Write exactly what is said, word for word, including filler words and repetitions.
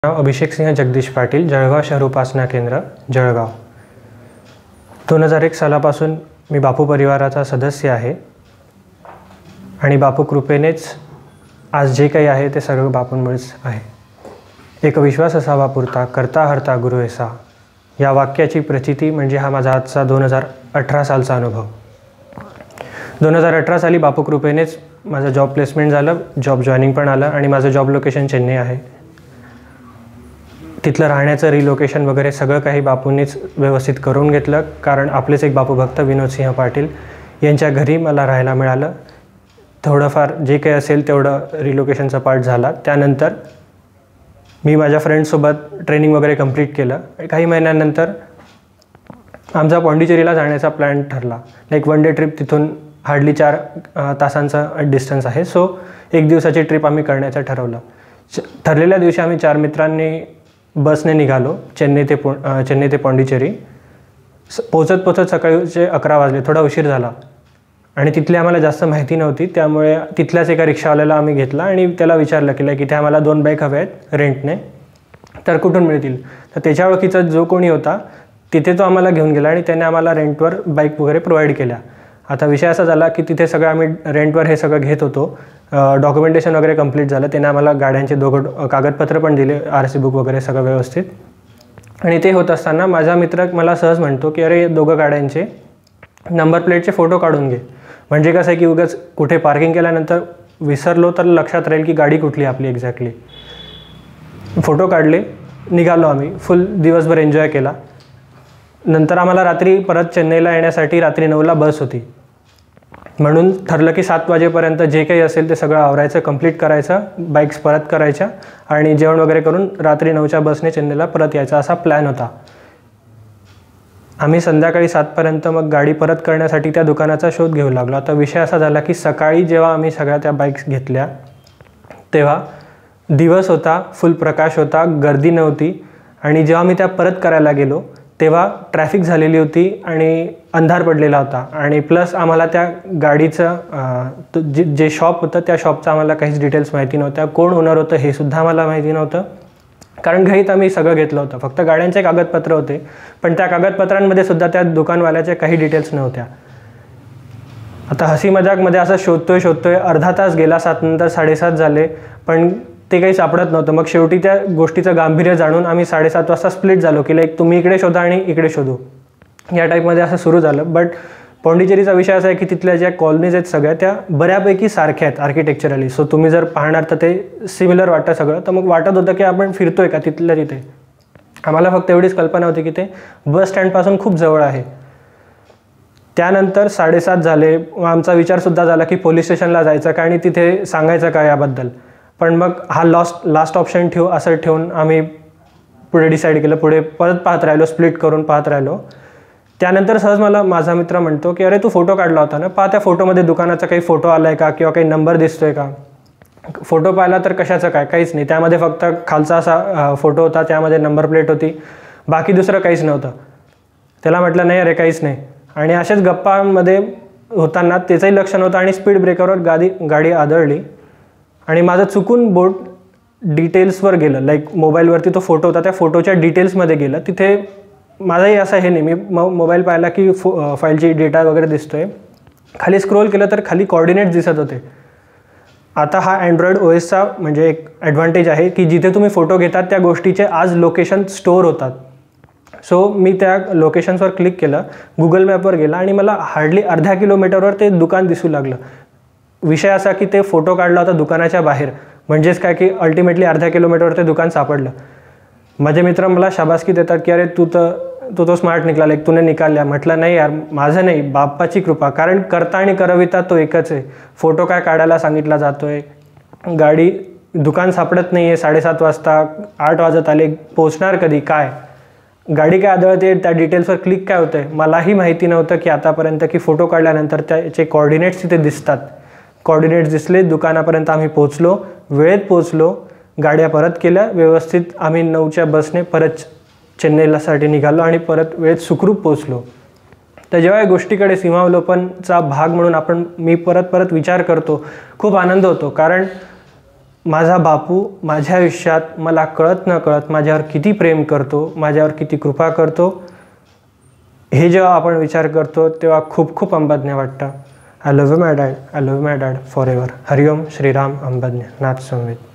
नाव अभिषेक सिंह जगदीश पाटील, जळगाव शहर उपासना केंद्र, जळगाव. दोन हजार एक सालापासून मी बापू परिवाराचा सदस्य आहे आणि बापू कृपेनेच आज जे काही आहे ते सर्व बापूंमुळेच आहे. एक विश्वास असावा पुरता, करता हरता गुरु ऐसा, या वाक्याची प्रचिती म्हणजे हा माझा आजचा दोन हजार अठरा सालचा अनुभव. दोन हजार अठरा साली बापू कृपेनेच माझं जॉब प्लेसमेंट झालं, जॉब जॉईनिंग पण आलं आणि माझं जॉब लोकेशन चेन्नई आहे. तिथलं राहण्याचं रिलोकेशन वगैरे सगळं काही बापूंनीच व्यवस्थित करून घेतलं, कारण आपलेच एक बापू भक्त विनोद सिंह पाटील यांच्या घरी मला राहायला मिळालं. थोडंफार जे काही असेल तेवढं रिलोकेशनचा पार्ट झाला. त्यानंतर मी माझ्या फ्रेंड्ससोबत ट्रेनिंग वगैरे कंप्लीट केलं. काही महिन्यानंतर आमचा पॉंडिचेरीला जाण्याचा प्लॅन ठरला. लाईक वन डे ट्रिप, तिथून हार्डली चार तासांचा डिस्टन्स आहे. सो एक दिवसाची ट्रिप आम्ही करण्याचं ठरवलं. ठरलेल्या दिवशी आम्ही चार मित्रांनी बसने निघालो चेन्नई ते पो चेन्नई ते पॉंडिचेरी. पोचत पोचत सकाळचे अकरा वाजले, थोडा उशीर झाला आणि तिथली आम्हाला जास्त माहिती नव्हती. त्यामुळे तिथल्याच एका रिक्षावाल्याला आम्ही घेतला आणि त्याला विचारलं की लाईक इथे आम्हाला दोन बाईक हवे आहेत रेंटने, तर कुठून मिळतील. तर त्याच्या ओळखीचा जो कोणी होता तिथे तो आम्हाला घेऊन गेला आणि त्याने आम्हाला रेंटवर बाईक वगैरे प्रोव्हाइड केल्या. आता विषय असा झाला की तिथे सगळं आम्ही रेंटवर हे सगळं घेत होतो. डॉक्युमेंटेशन वगैरे कंप्लीट झालं. त्याने आम्हाला गाड्यांचे दोघं कागदपत्र पण दिले, आर सी बुक वगैरे सगळं व्यवस्थित. आणि ते होत असताना माझा मित्र मला सहज म्हणतो की अरे दोघं गाड्यांचे नंबर प्लेटचे फोटो काढून घे, म्हणजे कसं आहे की उगाच कुठे पार्किंग केल्यानंतर विसरलो तर लक्षात राहील की गाडी कुठली आपली एक्झॅक्टली. फोटो काढले, निघालो आम्ही. फुल दिवसभर एन्जॉय केला. नंतर आम्हाला रात्री परत चेन्नईला येण्यासाठी रात्री नऊला बस होती, म्हणून ठरलं की सात वाजेपर्यंत जे काही असेल ते सगळं आवरायचं, कंप्लीट करायचं, बाईक्स परत करायच्या आणि जेवण वगैरे करून रात्री नऊच्या बसने चेन्नईला परत यायचा असा प्लॅन होता. आम्ही संध्याकाळी सातपर्यंत मग गाडी परत करण्यासाठी त्या दुकानाचा शोध घेऊ लागलो. आता विषय असा झाला की सकाळी जेव्हा आम्ही सगळ्या त्या बाईक्स घेतल्या तेव्हा दिवस होता, फुल प्रकाश होता, गर्दी नव्हती. आणि जेव्हा मी त्या परत करायला गेलो तेव्हा ट्रॅफिक झालेली होती आणि अंधार पडलेला होता. आणि प्लस आम्हाला त्या गाडीचं जे जे शॉप होतं त्या शॉपचं आम्हाला काहीच डिटेल्स माहिती नव्हत्या. कोण ओनर होतं हे सुद्धा आम्हाला माहिती नव्हतं, कारण घाईत आम्ही सगळं घेतलं होतं. फक्त गाड्यांचे कागदपत्र होते, पण त्या कागदपत्रांमध्ये सुद्धा त्या दुकानवाल्याच्या काही डिटेल्स नव्हत्या. आता हसी मजाकमध्ये असं शोधतोय शोधतोय अर्धा तास गेला. सात नंतर साडेसात झाले, पण ते काही सापडत नव्हतं. मग शेवटी त्या गोष्टीचं गांभीर्य जाणून आम्ही साडेसात वाजता स्प्लिट झालो की लाईक तुम्ही इकडे शोधा आणि इकडे शोधू, या टाईपमध्ये असं सुरू झालं. बट पॉंडिचेरीचा विषय असा आहे की तिथल्या ज्या कॉलनीज आहेत सगळ्या त्या बऱ्यापैकी सारख्या आहेत आर्किटेक्चरली. सो तुम्ही जर पाहणार तर ते सिमिलर वाटतं सगळं. तर मग वाटत होतं की आपण फिरतोय का तिथल्या तिथे. आम्हाला फक्त एवढीच कल्पना होती की ते बस स्टँडपासून खूप जवळ आहे. त्यानंतर साडेसात झाले. आमचा विचारसुद्धा झाला की पोलीस स्टेशनला जायचं का आणि तिथे सांगायचं का याबद्दल. पण मग हा लास्ट लास्ट ऑप्शन ठेवू असं ठेवून आम्ही पुढे डिसाईड केलं. पुढे परत पाहत राहिलो, स्प्लिट करून पाहत राहिलो. त्यानंतर सहज मला माझा मित्र म्हणतो की अरे तू फोटो काढला होता ना, पहा त्या फोटोमध्ये दुकानाचा काही फोटो आला आहे का किंवा काही नंबर दिसतोय का. फोटो पाहिला तर कशाचं काय, काहीच नाही. त्यामध्ये फक्त खालचा असा फोटो होता, त्यामध्ये नंबर प्लेट होती, बाकी दुसरं काहीच नव्हतं. त्याला म्हटलं नाही अरे काहीच नाही. आणि अशाच गप्पांमध्ये होताना त्याचंही लक्ष नव्हतं आणि स्पीड ब्रेकरवर गाडी गाडी आदळली आणि माझं चुकून बोट डिटेल्सवर गेलं. लाईक मोबाईलवरती तो फोटो होता, त्या फोटोच्या डिटेल्समध्ये गेलं. तिथे माझाही असं हे नाही, मी मो मोबाईल पाहिला की फो फाईलची डेटा वगैरे दिसतो आहे. खाली स्क्रोल केलं तर खाली कॉर्डिनेट्स दिसत होते. आता हा अँड्रॉइड ओ एसचा म्हणजे एक ॲडव्हान्टेज आहे की जिथे तुम्ही फोटो घेतात त्या गोष्टीचे आज लोकेशन स्टोअर होतात. सो मी त्या लोकेशन्सवर क्लिक केलं, गुगल मॅपवर गेला आणि मला हार्डली अर्ध्या किलोमीटरवर ते दुकान दिसू लागलं. विषय असा की ते फोटो काढला होता दुकानाच्या बाहेर, म्हणजेच काय की अल्टिमेटली अर्ध्या किलोमीटरवर ते दुकान सापडलं. माझे मित्र मला शाबासकी देतात की अरे तू तर तू तो स्मार्ट निघाला, लाईक तूने निकालल्या. म्हटलं नाही यार, माझं नाही, बाप्पाची कृपा. कारण करता आणि करविता तो एकच आहे. फोटो काय काढायला सांगितला जातो आहे, गाडी दुकान सापडत नाही आहे, साडेसात वाजता आठ वाजत आले, पोचणार कधी, काय गाडी काय आदळते, त्या डिटेल्सवर क्लिक काय होतं आहे. मलाही माहिती नव्हतं की आतापर्यंत की फोटो काढल्यानंतर त्याचे कॉर्डिनेट्स तिथे दिसतात. कॉर्डिनेट्स दिसले, दुकानापर्यंत आम्ही पोचलो, वेळेत पोचलो, गाड्या परत केल्या व्यवस्थित. आम्ही नऊच्या बसने परत चेन्नईलासाठी निघालो आणि परत वेळेत सुखरूप पोचलो. तर जेव्हा या गोष्टीकडे सीमावलोकनचा भाग म्हणून आपण मी परत परत विचार करतो, खूप आनंद होतो. कारण माझा बापू माझ्या आयुष्यात मला कळत न कळत माझ्यावर किती प्रेम करतो, माझ्यावर किती कृपा करतो, हे जेव्हा आपण विचार करतो तेव्हा खूप खूप अंबज्ञ वाटतं. I love my dad, I love my dad forever. हरिओम श्रीराम अंबज्ञ नाथ संवेद.